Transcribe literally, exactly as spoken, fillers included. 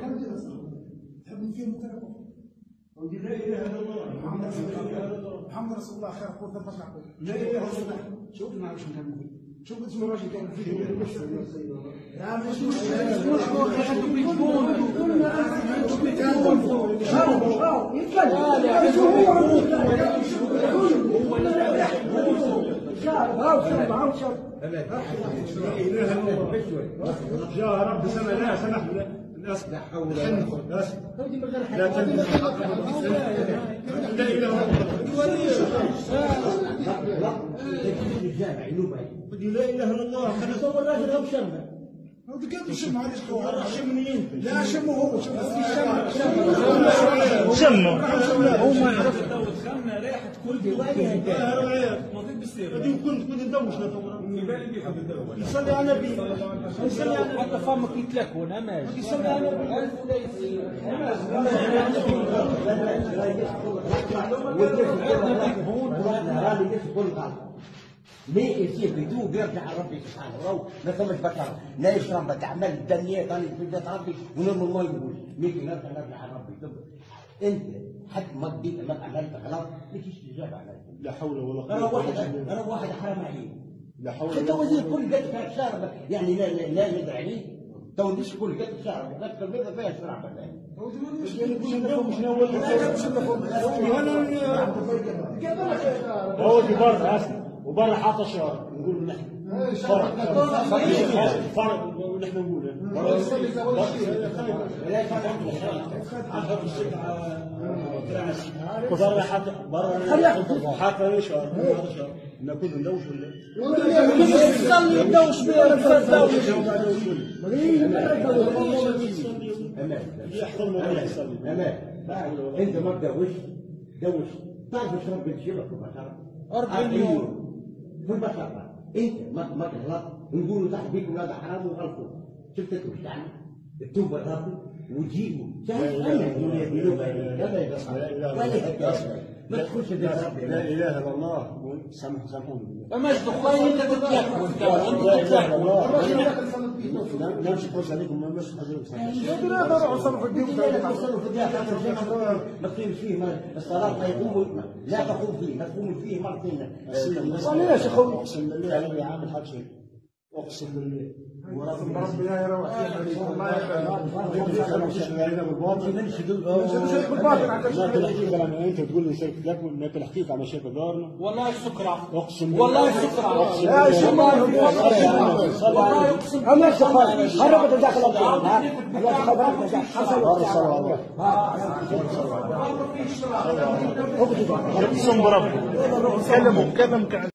تحبني فيهم تلفون لا اله الا الله محمد رسول الله خير قوة البشر. لا اله الا الله. شوف ما عرفش نتكلم شوف اسمه ماشي كان فيه لا مش مش مش يا رب سمع لا سمح الناس لا حول ولا قوة لا تنسى الحق لا اله الا الله لا اله الا الله خلينا نصور الراجل هو شمه هذا قاعد يشم على الشوارع شم منين؟ لا شمه هو شمه شمه هو ما يعرف دخلنا ريحه كل نظيف بالسير غادي كنت كنت ندوش نصلي على النبي نصلي على حتى فمك يتلكون اماج يصلي على النبي ليه يصير بيتوب يرجع ربي سبحانه وتعالى ما كمش بشر لا يشرب تعمل الدنيا طالع في بيت ربي ونرمي ما يقول ميجي نرجع نرجع ربي انت حتى ما بديت ما عملت خلاص ليش استجابه عليك لا حول ولا قوة انا واحد انا واحد حرام عليه لا حول حتى وزير كل قد كان شارب يعني لا لا لا يدري عليه تو ليش كل قد شارب بس البيضه فيها شرع بالله هو دي برا اصلا وبرا حاطه شهر نقول نحن فرق فرق ونحن نقول برا حتى برا حتى شهر نكون ندوش ولا يصلي يدوش بيه يحضر ما يصلي انت ما تدوش دوش تعرف شرب الشبك في البشر أربعين يوم في البشر انت ما ما تغلط نقولوا تحت بيكم هذا حرام وغلطوا شفت انتوا ايش تعمل؟ التوبه الرابط وتجيبوا سهل انا الدنيا بلغه كذا يبقى ما تخش في ربي لا اله الا الله سامح سامحوني اما دخان انت تتلكون انت لا مش حوش عليكم ما مش حاجه لا تروحوا صرفوا الدين ما تقيم فيه الصلاه ما يقوم لا تقوم فيه ما تقوم فيه مرتين صلي يا شيخ اقسم بالله علي عامل حاجه اقسم بالله ورب لا يروح ما انت تقول لي شركه لكم ما تحقيق على شركه دارنا والله سكرة اقسم بالله والله سكرة لا شمال والله اقسم انا شغال هربت داخل الدار لا تخبرت حصل اقسم بربي كلموا كلام